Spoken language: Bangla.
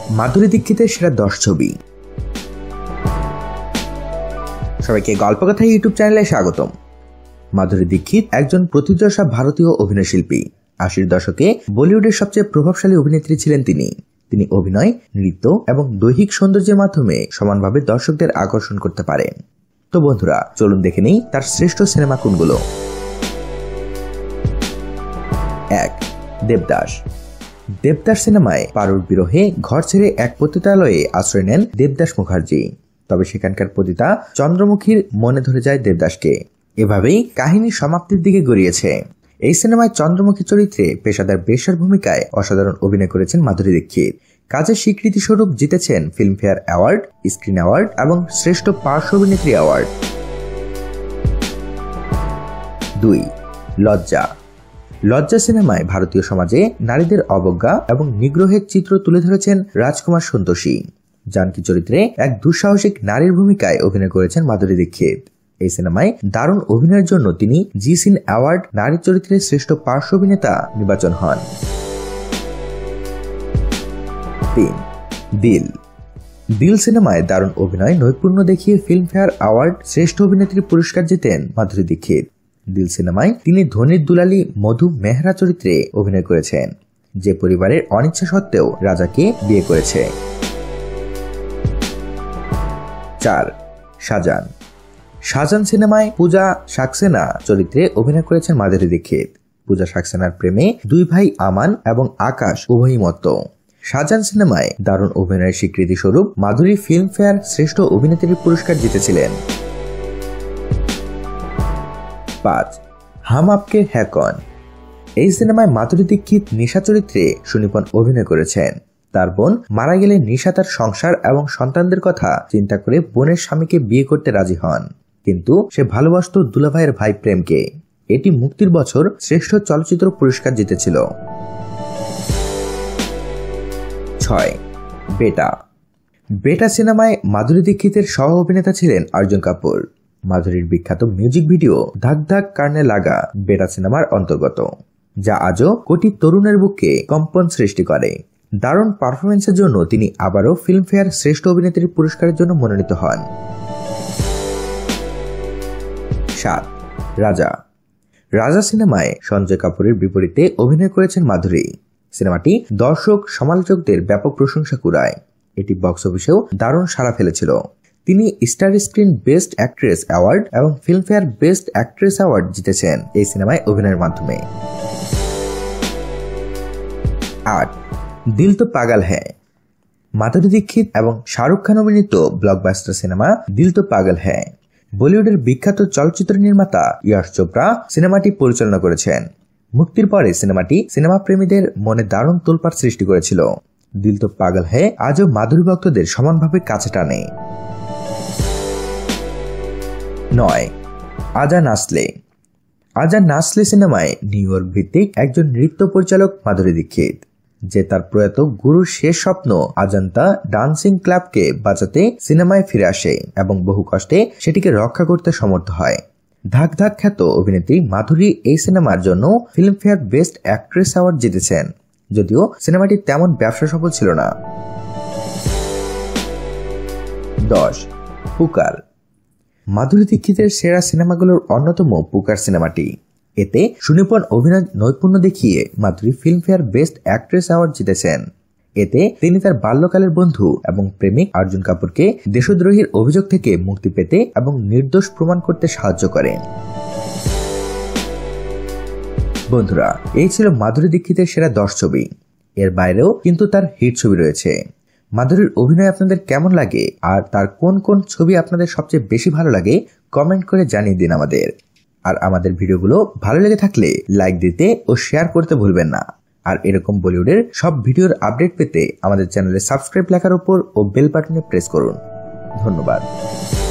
মাধুরী দীক্ষিতের সেরা 10 ছবি। সবাইকে গল্পকথা ইউটিউব চ্যানেলে স্বাগতম। মাধুরী দীক্ষিত একজন প্রথিতযশা ভারতীয় অভিনয়শিল্পী। 80-র দশকে বলিউডের সবচেয়ে প্রভাবশালী অভিনেত্রী ছিলেন তিনি অভিনয়, নৃত্য এবং দৈহিক সৌন্দর্যের মাধ্যমে সমানভাবে দর্শকদের আকর্ষণ করতে পারেন। তো বন্ধুরা, চলুন দেখে নেই তার শ্রেষ্ঠ সিনেমা কোনগুলো। 1. দেবদাস। দেবদাস সিনেমায় পারুর বিরহে ঘর ছেড়ে এক পতিতালয়ে আশ্রয় নেন দেবদাস মুখার্জি। তবে সেখানকার পতিতা চন্দ্রমুখীর মনে ধরে যায় দেবদাসকে। এভাবেই কাহিনী সমাপ্তির দিকে গড়িয়েছে। এই সিনেমায় চন্দ্রমুখী চরিত্রে পেশাদার বেশ্যার ভূমিকায় অসাধারণ অভিনয় করেছেন মাধুরী দীক্ষিত। কাজের স্বীকৃতি স্বরূপ জিতেছেন ফিল্মফেয়ার অ্যাওয়ার্ড, স্ক্রিন অ্যাওয়ার্ড এবং শ্রেষ্ঠ পার্শ্ব অভিনেত্রী অ্যাওয়ার্ড। 2. লজ্জা। লজ্জা সিনেমায় ভারতীয় সমাজে নারীদের অবজ্ঞা এবং নিগ্রহের চিত্র তুলে ধরেছেন রাজকুমার সন্তোষী। জানকী চরিত্রে এক দুঃসাহসিক নারীর ভূমিকায় অভিনয় করেছেন মাধুরী দীক্ষিত। এই সিনেমায় দারুণ অভিনয়ের জন্য তিনি জি সিন অ্যাওয়ার্ড নারী চরিত্রের শ্রেষ্ঠ পার্শ্ব অভিনেতা নির্বাচন হন। 3. দিল। দিল সিনেমায় দারুণ অভিনয় নৈপুণ্য দেখিয়ে ফিল্মফেয়ার অ্যাওয়ার্ড শ্রেষ্ঠ অভিনেত্রী পুরস্কার জিতেন মাধুরী দীক্ষিত। দিল সিনেমায় তিনি ধনির দুলালী মধু মেহরা চরিত্রে অভিনয় করেছেন, যে পরিবারের অনিচ্ছা সত্ত্বেও রাজাকে বিয়ে করেছে। 4. শাহজান। শাহজান সিনেমায় পূজা সাক্সেনা চরিত্রে অভিনয় করেছেন মাধুরী দীক্ষিত। পূজা সাক্সেনার প্রেমে দুই ভাই আমান এবং আকাশ উভয়ই মত্ত। শাহজান সিনেমায় দারুণ অভিনয়ের স্বীকৃতি স্বরূপ মাধুরী ফিল্মফেয়ার শ্রেষ্ঠ অভিনেত্রীর পুরস্কার জিতেছিলেন। 5. হাম আপকে হ্যায় কৌন। এই সিনেমায় মাধুরী দীক্ষিত নিশা চরিত্রে সুনিপুণ অভিনয় করেছেন। তার বোন মারা গেলে নিশা তার সংসার এবং সন্তানদের কথা চিন্তা করে বোনের স্বামীকে বিয়ে করতে রাজি হন, কিন্তু সে ভালোবাসত দুলাভাইয়ের ভাই প্রেমকে। এটি মুক্তির বছর শ্রেষ্ঠ চলচ্চিত্র পুরস্কার জিতেছিল। 6. বেটা। বেটা সিনেমায় মাধুরী দীক্ষিতের সহ অভিনেতা ছিলেন অর্জুন কাপুর। মাধুরীর বিখ্যাত মিউজিক ভিডিও ধাক ধাক কারনে লাগা বেটা সিনেমার অন্তর্গত, যা আজও কোটি তরুণের বুকে কম্পন সৃষ্টি করে। দারুণ পারফরমেন্সের জন্য তিনি আবারও ফিল্মফেয়ার শ্রেষ্ঠ অভিনেত্রীর পুরস্কারের জন্য মনোনীত হন। 7. রাজা। রাজা সিনেমায় সঞ্জয় কাপুরের বিপরীতে অভিনয় করেছেন মাধুরী। সিনেমাটি দর্শক সমালোচকদের ব্যাপক প্রশংসা কুড়ায়। এটি বক্স অফিসেও দারুণ সাড়া ফেলেছিল। তিনি Star Screen best actress award এবং ফিল্মফেয়ার বেস্ট অ্যাক্ট্রেস অ্যাওয়ার্ড জিতেছেন এই সিনেমায় অভিনয়ের মাধ্যমে। 8. দিল তো পাগল হ্যায়। মাধুরী দীক্ষিত এবং শাহরুখ খান অভিনীত ব্লকবাস্টার সিনেমা দিল তো পাগল হ্যায়। বলিউডের বিখ্যাত চলচ্চিত্র নির্মাতা ইয়াশ চোপড়া সিনেমাটি পরিচালনা করেছেন। মুক্তির পরে সিনেমাটি সিনেমা প্রেমীদের মনে দারুণ তোলপাড় সৃষ্টি করেছিল। দিল তো পাগল হ্যায় আজও মাধুরী ভক্তদের সমানভাবে কাছে টানে। 9. আজা নাসলে। আজা নাসলে সিনেমায় নিউ ইয়র্ক ভিত্তিক একজন নৃত্য পরিচালক মাধুরী দীক্ষিত, যে তার প্রয়াত গুরুর শেষ স্বপ্ন আজান্তা ডান্সিং ক্লাবকে বাঁচাতে সিনেমায় ফিরে আসে এবং বহু কষ্টে সেটিকে রক্ষা করতে সমর্থ হয়। ধাক ধাক খ্যাত অভিনেত্রী মাধুরী এই সিনেমার জন্য ফিল্মফেয়ার বেস্ট অ্যাক্ট্রেস অ্যাওয়ার্ড জিতেছেন, যদিও সিনেমাটি তেমন ব্যবসা সফল ছিল না। 10. পুকার। মাধুরী দীক্ষিতের সেরা সিনেমাগুলোর অন্যতম পুকার সিনেমাটি। এতে সুনিপুণ অভিনয় নৈপুণ্য দেখিয়ে Madhuri Filmfare best actress award জিতেছেন। এতে তিনি তার বাল্যকালের বন্ধু এবং প্রেমিক অর্জুন কাপুরকে দেশদ্রোহীর অভিযোগ থেকে মুক্তি পেতে এবং নির্দোষ প্রমাণ করতে সাহায্য করেন। বন্ধুরা, এই ছিল মাধুরী দীক্ষিতের সেরা 10 ছবি। এর বাইরেও কিন্তু তার হিট ছবি রয়েছে। মাধুরীর অভিনয় আপনাদের কেমন লাগে আর তার কোন কোন ছবি আপনাদের সবচেয়ে বেশি ভালো লাগে কমেন্ট করে জানিয়ে দিন আমাদের। আর আমাদের ভিডিওগুলো ভালো লেগে থাকলে লাইক দিতে ও শেয়ার করতে ভুলবেন না। আর এরকম বলিউডের সব ভিডিওর আপডেট পেতে আমাদের চ্যানেলে সাবস্ক্রাইব লেখার উপর ও বেল বাটনে প্রেস করুন। ধন্যবাদ।